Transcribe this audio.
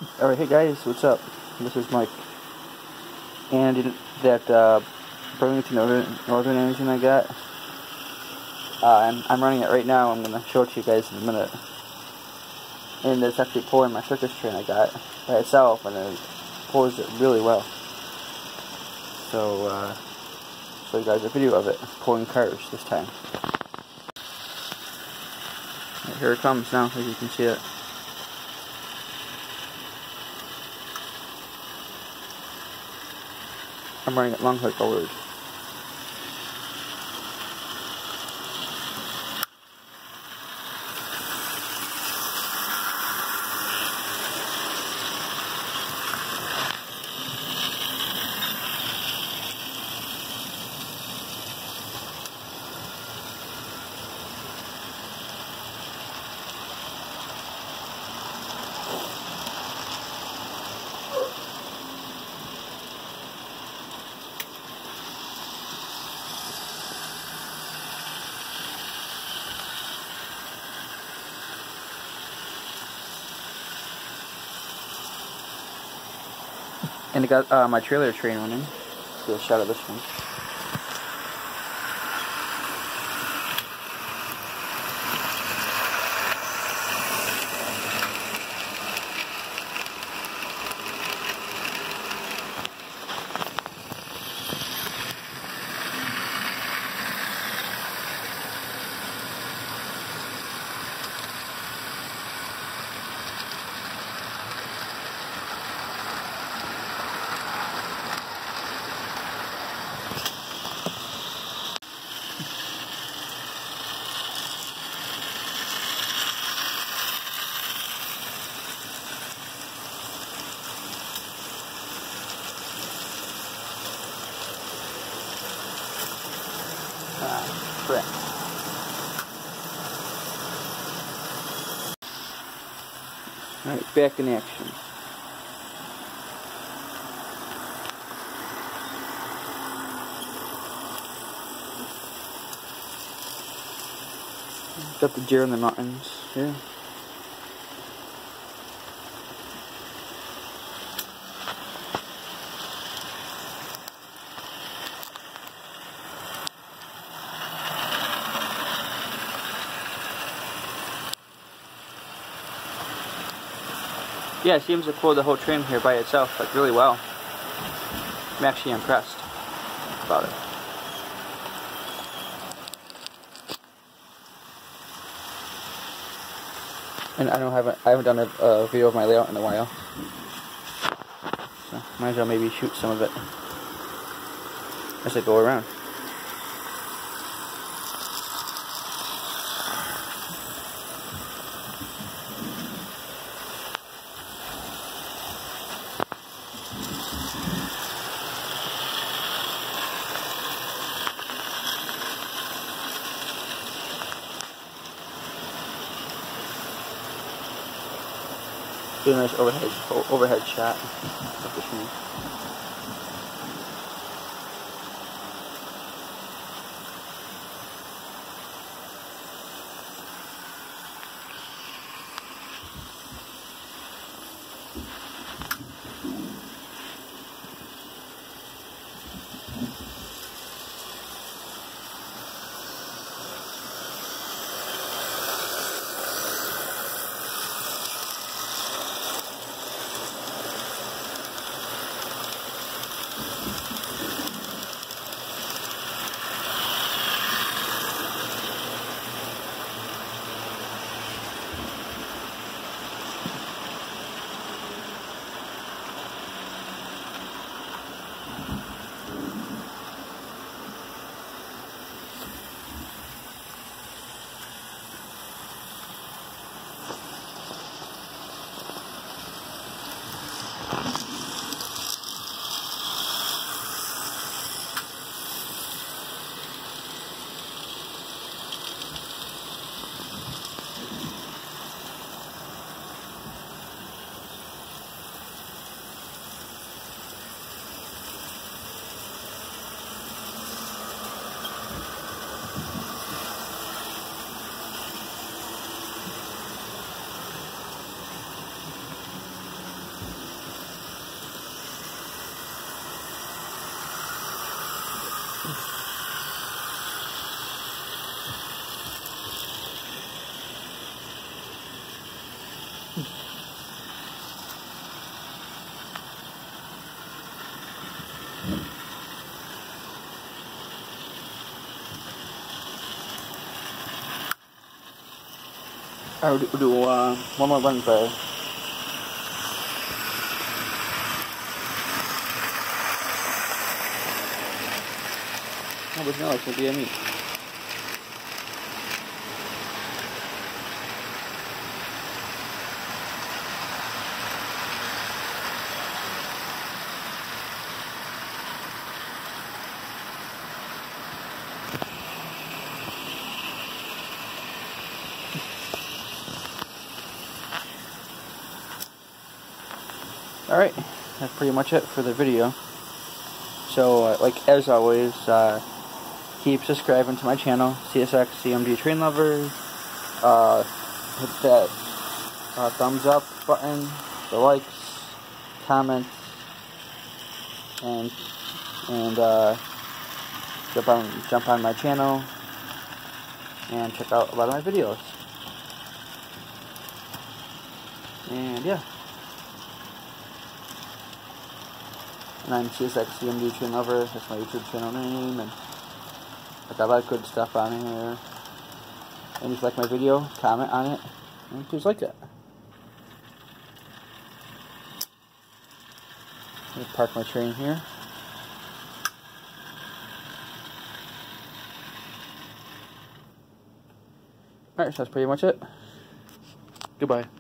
Alright, hey guys, what's up? This is Mike. And that Burlington Northern engine I got, I'm running it right now. I'm going to show it to you guys in a minute. And it's actually pulling my circus train I got by itself, and it pulls it really well. So, show you guys a video of it pulling cars this time. Right, here it comes now, as you can see it. I'm running it long hood forward. And I got my trailer train running. Do a shot of this one. Correct. Alright, back in action. Got the deer in the mountains here. Yeah, it seems to pull the whole train here by itself, like, really well. I'm actually impressed about it. And I haven't done a video of my layout in a while, so might as well maybe shoot some of it as I go around. Do a nice overhead shot of the train. Alright, we'll do one more run play. Oh, but no, it's gonna be a me. Alright, that's pretty much it for the video. So, like as always, keep subscribing to my channel, CSX CMD Train Lovers. Hit that thumbs up button, the likes, comments, and jump on my channel and check out a lot of my videos. And yeah. And I'm CSX CMD Train Lover, that's my YouTube channel name, and I got a lot of good stuff on here. And if you like my video, comment on it, and please like it. I'm going to park my train here. Alright, so that's pretty much it. Goodbye.